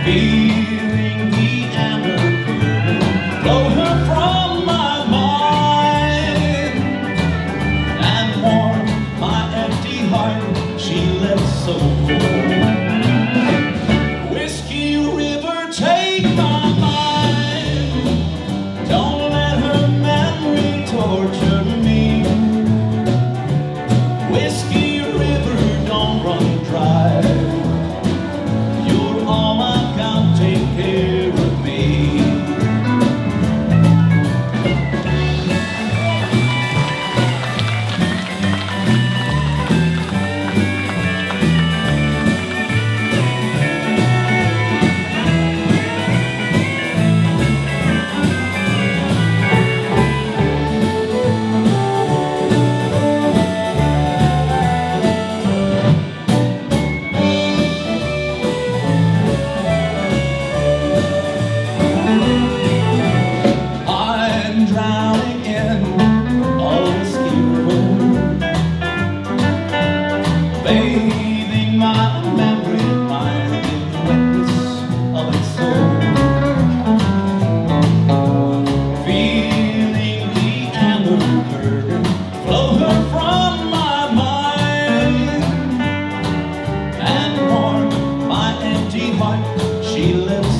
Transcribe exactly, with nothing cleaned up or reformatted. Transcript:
feeling the amber current blow her from my mind and warm my empty heart she left so cold. Whiskey River, take my mind, don't let her memory torture me. Whiskey River, don't run dry, you're all I've got, take care of me. Drowning in a whiskey river, bathing my memory, mind in the wetness of its soul, feeling the amber current flow her from my mind and warm my empty heart she left